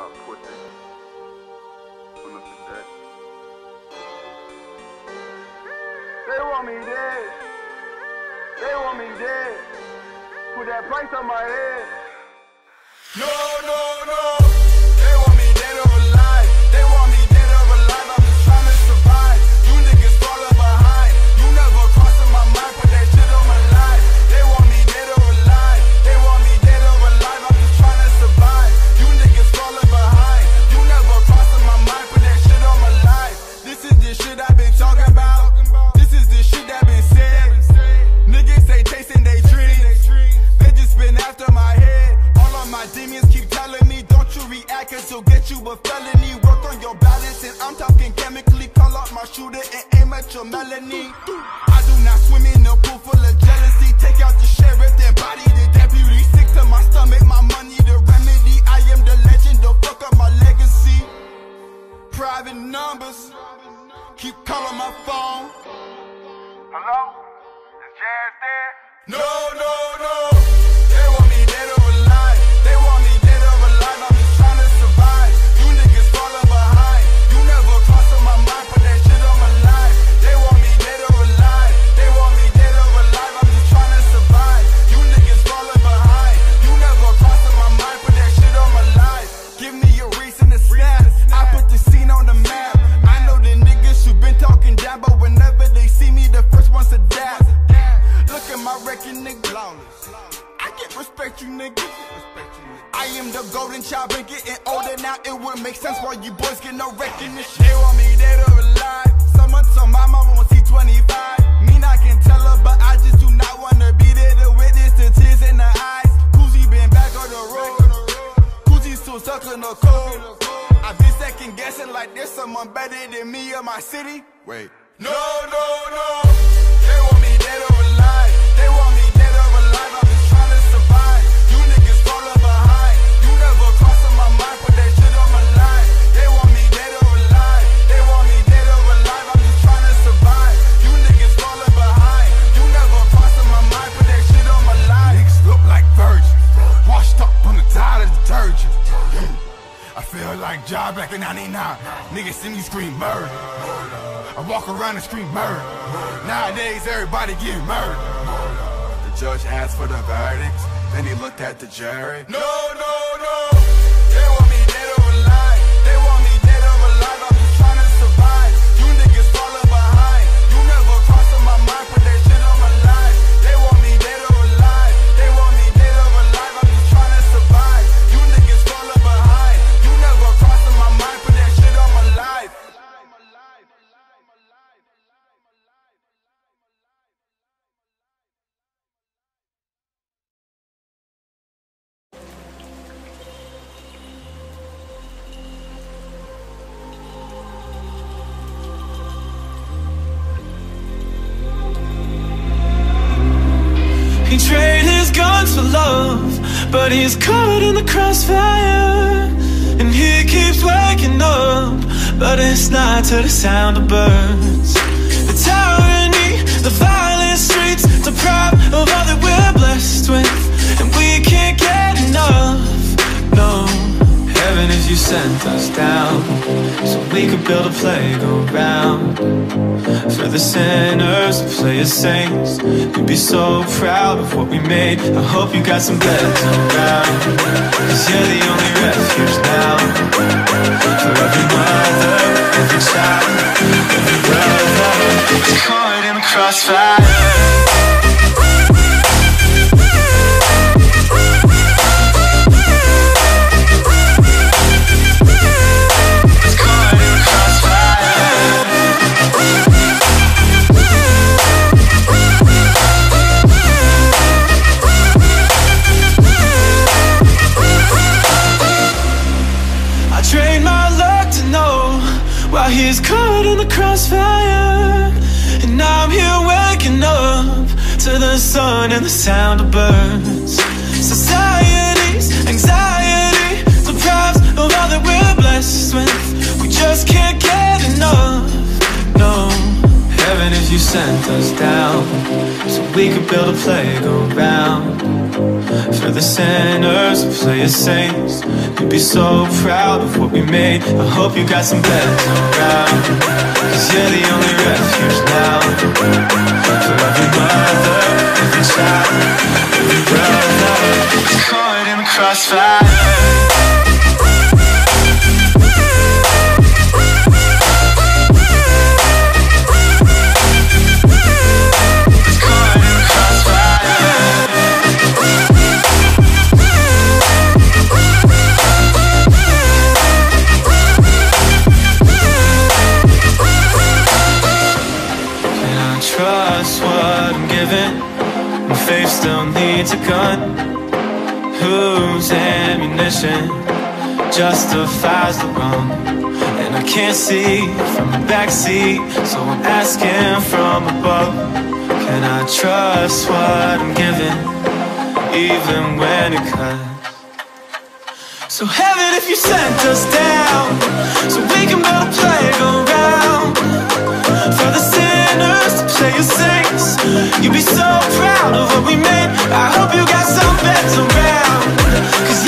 pussy. Put up to that. They want me dead. They want me dead. Put that price on my head. No, no, no. They want me dead or alive. They want me dead or alive. I'm just trying to survive. You niggas falling behind. You never crossing my mind. Put that shit on my life. They want me dead or alive. They want me dead or alive. I'm just trying to survive. You niggas falling behind. You never crossing my mind. Put that shit on my life. This is the shit I've been talking about. This is the shit that been said. Niggas ain't chasing they dreams. They just been after my head. All of my demons keep telling me, don't you react, cause you'll get you a felony. Work on your balance, and I'm talking chemically. Call out my shooter and aim at your melanie. I do not swim in a pool full of jealousy. Take out the sheriff, then body the deputy. Sick to my stomach, my money the remedy. I am the legend, don't fuck up my legacy. Private numbers keep calling my phone. Hello? Is Jazz there? No, no, no. They want me dead or alive. They want me dead or alive. I'm just trying to survive. You niggas falling behind. You never crossing my mind. Put that shit on my life. They want me dead or alive. They want me dead or alive. I'm just trying to survive. You niggas falling behind. You never crossing my mind. Put that shit on my life. Give me a reason to snap. I put the scene on the map. I know the niggas who been talking down, but whenever they see me, the first ones to dap. Look at my record, nigga. I get respect, you nigga. I am the golden child, been getting older now. It wouldn't make sense why you boys get no recognition. They want me dead or alive. Someone told my mama won't see 25. Mean I can tell her, but I just do not wanna be there to witness the tears in her eyes. Kuzi been back on the road. Kuzi still stuck in the cold. I've been second guessing like there's someone better than me in my city. Wait. No, no, no. They want me dead or alive. They want me dead or alive. I'm just trying to survive. You niggas falling behind. You never crossing my mind. Put that shit on my life. They want me dead or alive. They want me dead or alive. I'm just trying to survive. You niggas falling behind. You never crossing my mind. Put that shit on my life. Niggas look like virgins, washed up on the tide of detergent. I feel like Ja back in 99. Niggas see me scream murder. I walk around and scream murder. Nowadays everybody getting murdered. The judge asked for the verdict, then he looked at the jury. No, no, no. They want me dead or alive. They want me dead or alive. I'm just trying to survive. You niggas falling behind. You never crossing my mind. Put that shit on my life. They want me dead or alive. They want me dead or alive. I'm just trying to survive. You niggas falling behind. You never crossing my mind. Put that shit on my life. He traded his guns for love, but he's caught in the crossfire. And he keeps waking up, but it's not to the sound of birds. The tyranny, the violent streets, deprived of all that we're blessed with. And we can't get enough, no. Heaven is you sent us down, so we could build a playground for the sinners to play as saints. You'd be so proud of what we made. I hope you got some beds around, cause you're the only refuge now. For every mother, every child, every brother is caught in the crossfire. He's caught in the crossfire, and I'm here waking up to the sun and the sound of birds. Society's anxiety deprives of all that we're blessed with. We just can't get enough, no. Heaven is you sent us down, so we could build a playground for the the sinners who play as saints. You'd be so proud of what we made. I hope you got some beds around, 'cause you're the only refuge now. For every mother, every child, every brother who's caught in the crossfire. Trust what I'm giving. My faith still needs a gun. Whose ammunition justifies the wrong? And I can't see from the backseat, so I'm asking from above. Can I trust what I'm giving, even when it cuts? So heaven, if you sent us down, so we can build a playground for the sinners to play as saints. You'd be so proud of what we made. I hope you got some beds around, 'cause